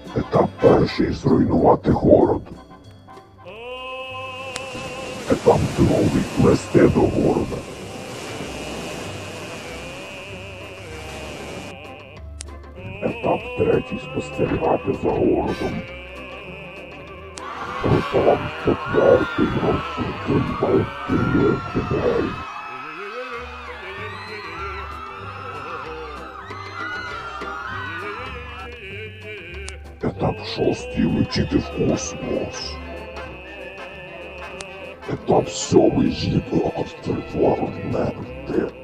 Етап перший – зруйнувати город. Етап другий – плести до города. Етап третій – спостерігати за городом. Етап четвертий – розпочинати епідемію. Етап шостий – летіти в космос. Етап сьомий – зібрати планети.